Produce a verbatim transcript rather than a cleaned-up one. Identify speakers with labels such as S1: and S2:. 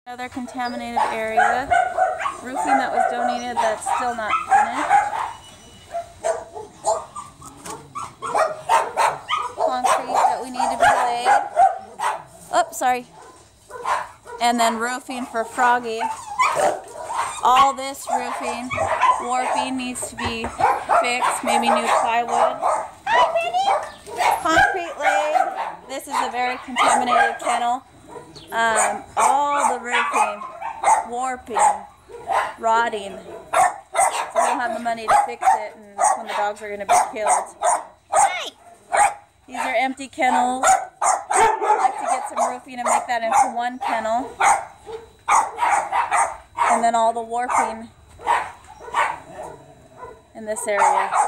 S1: Another contaminated area. Roofing that was donated that's still not finished. Concrete that we need to be laid. Oh, sorry. And then roofing for Froggy. All this roofing, warping needs to be fixed. Maybe new plywood. Concrete laid. This is a very contaminated kennel. Um, all the roofing, warping, rotting. So we don't have the money to fix it, and that's when the dogs are going to be killed. These are empty kennels. I'd like to get some roofing and make that into one kennel. And then all the warping in this area.